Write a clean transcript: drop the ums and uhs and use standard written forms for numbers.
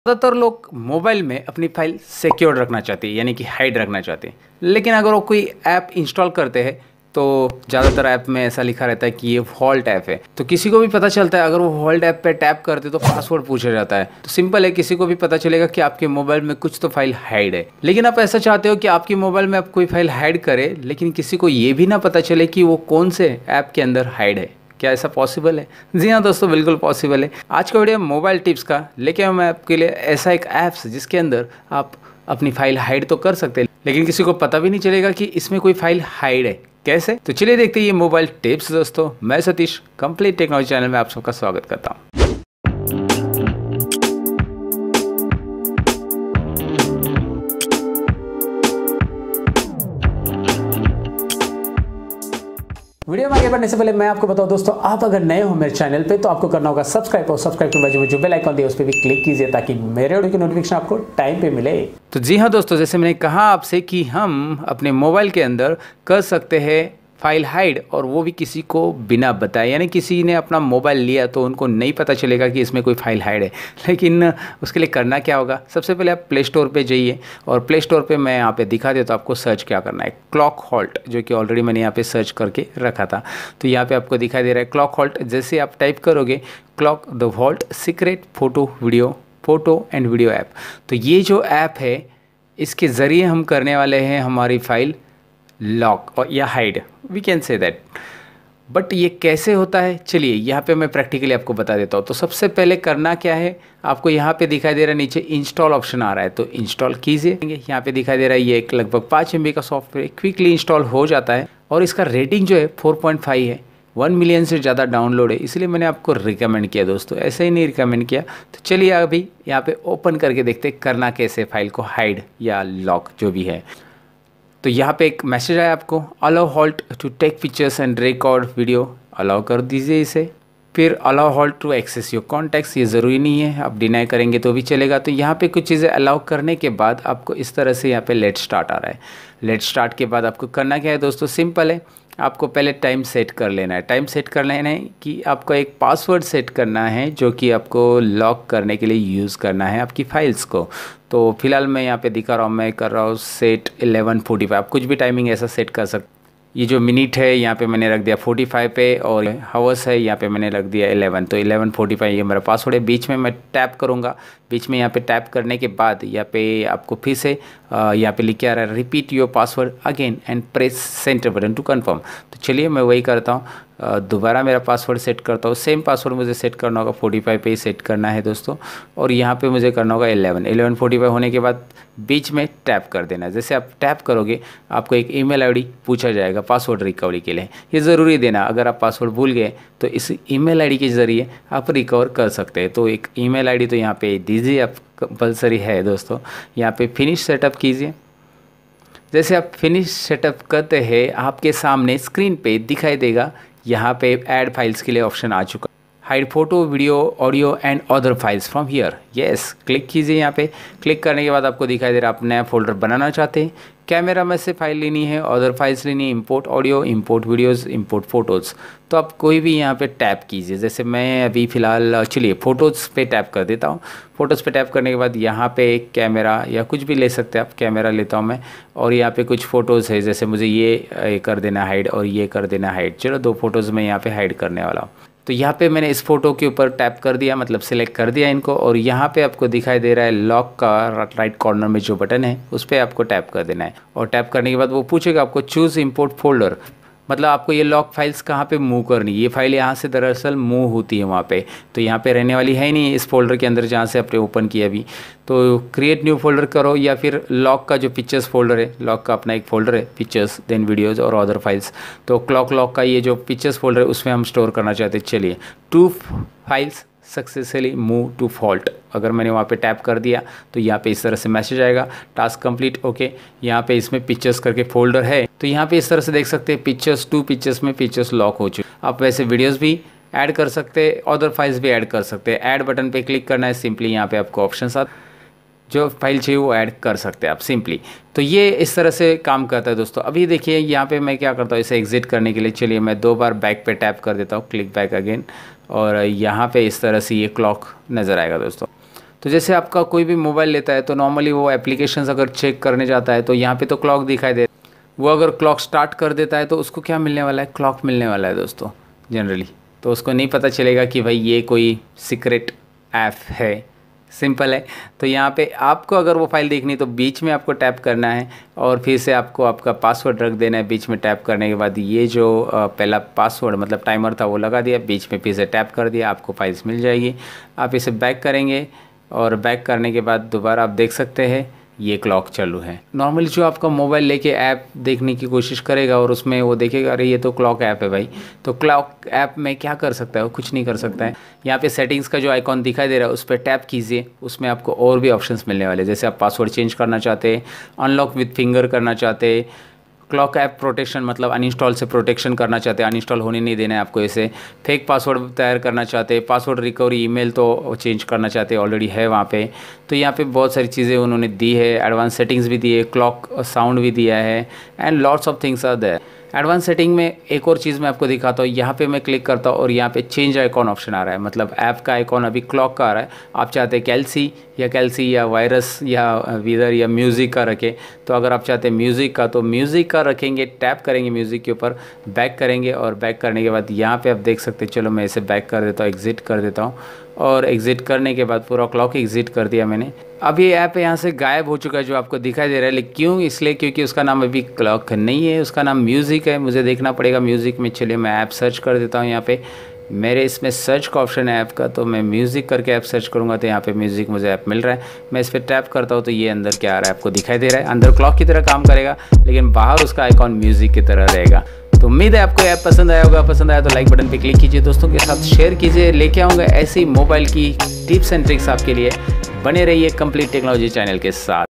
ज़्यादातर लोग मोबाइल में अपनी फ़ाइल सिक्योर रखना चाहते हैं, यानी कि हाइड रखना चाहते हैं। लेकिन अगर वो कोई ऐप इंस्टॉल करते हैं तो ज़्यादातर ऐप में ऐसा लिखा रहता है कि ये वॉल्ट ऐप है, तो किसी को भी पता चलता है। अगर वो वॉल्ट ऐप पे टैप करते तो पासवर्ड पूछा जाता है। तो सिंपल है, किसी को भी पता चलेगा कि आपके मोबाइल में कुछ तो फाइल हाइड है। लेकिन आप ऐसा चाहते हो कि आपकी मोबाइल में आप कोई फाइल हाइड करे, लेकिन किसी को ये भी ना पता चले कि वो कौन से ऐप के अंदर हाइड है। क्या ऐसा पॉसिबल है? जी हाँ दोस्तों, बिल्कुल पॉसिबल है। आज का वीडियो मोबाइल टिप्स का लेके मैं आपके लिए ऐसा एक ऐप्स जिसके अंदर आप अपनी फाइल हाइड तो कर सकते हैं, लेकिन किसी को पता भी नहीं चलेगा कि इसमें कोई फाइल हाइड है। कैसे? तो चलिए देखते हैं ये मोबाइल टिप्स। दोस्तों, मैं सतीश कंप्लीट टेक्नोलॉजी चैनल में आप सबका स्वागत करता हूँ। वीडियो में आगे बढ़ने से पहले मैं आपको बताऊं दोस्तों, आप अगर नए हो मेरे चैनल पे तो आपको करना होगा सब्सक्राइब, और सब्सक्राइब के बाजू में जो बेल आइकन दिया उस पर भी क्लिक कीजिए ताकि मेरे वीडियो की नोटिफिकेशन आपको टाइम पे मिले। तो जी हाँ दोस्तों, जैसे मैंने कहा आपसे कि हम अपने मोबाइल के अंदर कर सकते हैं फाइल हाइड, और वो भी किसी को बिना बताए। यानी किसी ने अपना मोबाइल लिया तो उनको नहीं पता चलेगा कि इसमें कोई फाइल हाइड है। लेकिन उसके लिए करना क्या होगा? सबसे पहले आप प्ले स्टोर पे जाइए, और प्ले स्टोर पे मैं यहाँ पे दिखा देता हूँ आपको सर्च क्या करना है। क्लॉक हॉल्ट, जो कि ऑलरेडी मैंने यहाँ पे सर्च करके रखा था, तो यहाँ पे आपको दिखाई दे रहा है क्लॉक हॉल्ट। जैसे आप टाइप करोगे clock the vault secret photo and video app, तो ये जो ऐप है इसके ज़रिए हम करने वाले हैं हमारी फाइल लॉक और या hide, we can say that. But ये कैसे होता है, चलिए यहाँ पे मैं प्रैक्टिकली आपको बता देता हूँ। तो सबसे पहले करना क्या है, आपको यहाँ पे दिखाई दे रहा है नीचे इंस्टॉल ऑप्शन आ रहा है, तो इंस्टॉल कीजिए। यहाँ पे दिखाई दे रहा है ये एक लगभग 5 MB का सॉफ्टवेयर क्विकली इंस्टॉल हो जाता है, और इसका रेटिंग जो है 4.5 है। 1 मिलियन से ज़्यादा डाउनलोड है, इसलिए मैंने आपको रिकमेंड किया दोस्तों, ऐसे ही नहीं रिकमेंड किया। तो चलिए अभी यहाँ पे ओपन करके देखते करना कैसे फाइल को हाइड या लॉक जो भी है। तो यहाँ पे एक मैसेज आया आपको, allow vault to take pictures and record video, allow कर दीजिए इसे। फिर allow vault to access your contacts, ये ज़रूरी नहीं है, आप डिनाई करेंगे तो भी चलेगा। तो यहाँ पे कुछ चीज़ें अलाउ करने के बाद आपको इस तरह से यहाँ पे लेट स्टार्ट आ रहा है। लेट स्टार्ट के बाद आपको करना क्या है दोस्तों, सिंपल है, आपको पहले टाइम सेट कर लेना है। टाइम सेट कर लेना है कि आपको एक पासवर्ड सेट करना है जो कि आपको लॉक करने के लिए यूज़ करना है आपकी फाइल्स को। तो फिलहाल मैं यहाँ पे दिखा रहा हूँ, मैं कर रहा हूँ सेट 11:45। आप कुछ भी टाइमिंग ऐसा सेट कर सकते। ये जो मिनट है यहाँ पे मैंने रख दिया 45 पे, और हावर्स है यहाँ पे मैंने रख दिया 11। तो 11:45 ये मेरा पासवर्ड है। बीच में मैं टैप करूँगा, बीच में यहाँ पे टैप करने के बाद यहाँ पे आपको फिर से यहाँ पे लिख के आ रहा है repeat your password again and press centre button to confirm. तो चलिए मैं वही करता हूँ, दोबारा मेरा पासवर्ड सेट करता हूँ। सेम पासवर्ड मुझे सेट करना होगा, 45 पे ही सेट करना है दोस्तों, और यहाँ पे मुझे करना होगा 11:45 होने के बाद बीच में टैप कर देना है। जैसे आप टैप करोगे आपको एक ईमेल आईडी पूछा जाएगा पासवर्ड रिकवरी के लिए, ये ज़रूरी देना। अगर आप पासवर्ड भूल गए तो इस ईमेल आईडी के ज़रिए आप रिकवर कर सकते हैं। तो एक ईमेल आईडी तो यहाँ पे दीजिए, आप कंपलसरी है दोस्तों। यहाँ पे फिनिश सेटअप कीजिए। जैसे आप फिनिश सेटअप करते हैं आपके सामने स्क्रीन पे दिखाई देगा, यहाँ पे ऐड फाइल्स के लिए ऑप्शन आ चुका। Hide photo video audio and other files from here, yes click कीजिए। यहाँ पे क्लिक करने के बाद आपको दिखाई दे रहा है आप नया फोल्डर बनाना चाहते हैं, कैमरा में से फाइल लेनी है, अदर फाइल्स लेनी है, import audio, import videos, import photos. तो आप कोई भी यहाँ पे टैप कीजिए। जैसे मैं अभी फ़िलहाल चलिए फ़ोटोज़ पे टैप कर देता हूँ। फ़ोटोज़ पे टैप करने के बाद यहाँ पे एक कैमरा या कुछ भी ले सकते हैं आप, कैमरा लेता हूँ मैं, और यहाँ पे कुछ फ़ोटोज़ है। जैसे मुझे ये कर देना हाइड और ये कर देना हाइड, चलो 2 फ़ोटोज़ मैं यहाँ पे हाइड करने वाला हूँ। तो यहाँ पे मैंने इस फोटो के ऊपर टैप कर दिया, मतलब सिलेक्ट कर दिया इनको, और यहाँ पे आपको दिखाई दे रहा है लॉक का राइट कॉर्नर में जो बटन है उस पर आपको टैप कर देना है। और टैप करने के बाद वो पूछेगा आपको चूज़ इंपोर्ट फोल्डर, मतलब आपको ये लॉक फाइल्स कहाँ पे मूव करनी है। ये फाइल यहाँ से दरअसल मूव होती है वहाँ पे, तो यहाँ पे रहने वाली है ही नहीं इस फोल्डर के अंदर जहाँ से आपने ओपन किया अभी। तो क्रिएट न्यू फोल्डर करो, या फिर लॉक का जो पिक्चर्स फोल्डर है, लॉक का अपना एक फोल्डर है, पिक्चर्स देन वीडियोस और अदर फाइल्स। तो क्लॉक लॉक का ये जो पिक्चर्स फोल्डर है उसमें हम स्टोर करना चाहते हैं। चलिए 2 files successfully move to vault, अगर मैंने वहाँ पे टैप कर दिया तो यहाँ पे इस तरह से मैसेज आएगा, टास्क कंप्लीट ओके। यहाँ पे इसमें पिक्चर्स करके फोल्डर है, तो यहाँ पे इस तरह से देख सकते हैं पिक्चर्स 2 पिक्चर्स में पिक्चर्स लॉक हो चुके। आप वैसे वीडियोस भी ऐड कर सकते हैं, अदर फाइल्स भी ऐड कर सकते हैं। ऐड बटन पे क्लिक करना है, सिंपली यहाँ पे आपको ऑप्शन आते, जो फाइल चाहिए वो ऐड कर सकते हैं आप सिंपली। तो ये इस तरह से काम करता है दोस्तों। अभी देखिए यहाँ पे मैं क्या करता हूँ, इसे एग्जिट करने के लिए चलिए मैं 2 बार बैक पे टैप कर देता हूँ, क्लिक बैक अगेन, और यहाँ पे इस तरह से ये क्लॉक नज़र आएगा दोस्तों। तो जैसे आपका कोई भी मोबाइल लेता है तो नॉर्मली वो एप्लीकेशंस अगर चेक करने जाता है तो यहाँ पे तो क्लॉक दिखाई दे, वो अगर क्लॉक स्टार्ट कर देता है तो उसको क्या मिलने वाला है, क्लॉक मिलने वाला है दोस्तों जनरली। तो उसको नहीं पता चलेगा कि भाई ये कोई सीक्रेट ऐप है, सिंपल है। तो यहाँ पे आपको अगर वो फाइल देखनी तो बीच में आपको टैप करना है और फिर से आपको आपका पासवर्ड रख देना है। बीच में टैप करने के बाद ये जो पहला पासवर्ड मतलब टाइमर था वो लगा दिया, बीच में फिर से टैप कर दिया, आपको फाइल्स मिल जाएगी। आप इसे बैक करेंगे और बैक करने के बाद दोबारा आप देख सकते हैं ये क्लॉक चालू है। नॉर्मली जो आपका मोबाइल लेके ऐप देखने की कोशिश करेगा और उसमें वो देखेगा अरे ये तो क्लॉक ऐप है भाई, तो क्लॉक ऐप में क्या कर सकता है, वो कुछ नहीं कर सकता है। यहाँ पे सेटिंग्स का जो आइकॉन दिखाई दे रहा है उस पर टैप कीजिए, उसमें आपको और भी ऑप्शंस मिलने वाले, जैसे आप पासवर्ड चेंज करना चाहते हैं, अनलॉक विथ फिंगर करना चाहते हैं, क्लॉक ऐप प्रोटेक्शन मतलब अनइंस्टॉल से प्रोटेक्शन करना चाहते हैं, अनइंस्टॉल होने नहीं देना है आपको इसे, फेक पासवर्ड तैयार करना चाहते हैं, पासवर्ड रिकवरी ईमेल तो चेंज करना चाहते हैं, ऑलरेडी है वहाँ पे। तो यहाँ पे बहुत सारी चीज़ें उन्होंने दी है, एडवांस सेटिंग्स भी दी है, क्लॉक साउंड भी दिया है and lots of things are there. Advance setting में एक और चीज़ मैं आपको दिखाता हूँ, यहाँ पे मैं क्लिक करता हूँ और यहाँ पे चेंज आइकॉन ऑप्शन आ रहा है, मतलब ऐप का आइकॉन अभी क्लॉक का आ रहा है। आप चाहते हैं कैल्सी या वायरस या वीदर या म्यूज़िक का रखें, तो अगर आप चाहते हैं म्यूज़िक का तो म्यूज़िक का रखेंगे, टैप करेंगे म्यूज़िक के ऊपर, बैक करेंगे और बैक करने के बाद यहाँ पे आप देख सकते हैं, चलो मैं इसे बैक कर देता हूँ, एग्ज़िट कर देता हूँ और एग्ज़िट करने के बाद पूरा क्लॉक एग्ज़िट कर दिया मैंने। अब ये ऐप यहाँ से गायब हो चुका है जो आपको दिखाई दे रहा है, लेकिन क्यों, इसलिए क्योंकि उसका नाम अभी क्लॉक नहीं है, उसका नाम म्यूज़िक है। मुझे देखना पड़ेगा म्यूज़िक में, चलिए मैं ऐप सर्च कर देता हूँ। यहाँ पे मेरे इसमें सर्च का ऑप्शन है ऐप का, तो मैं म्यूज़िक करके ऐप सर्च करूँगा तो यहाँ पे म्यूज़िक मुझे ऐप मिल रहा है। मैं इस पर टैप करता हूँ तो ये अंदर क्या आ रहा है आपको दिखाई दे रहा है, अंदर क्लॉक की तरह काम करेगा लेकिन बाहर उसका आइकॉन म्यूज़िक की तरह रहेगा। तो उम्मीद है आपको ऐप पसंद आया होगा, पसंद आया तो लाइक बटन पे क्लिक कीजिए, दोस्तों के साथ शेयर कीजिए। लेके आऊँगा ऐसी मोबाइल की टिप्स एंड ट्रिक्स आपके लिए, बने रहिए कंप्लीट टेक्नोलॉजी चैनल के साथ।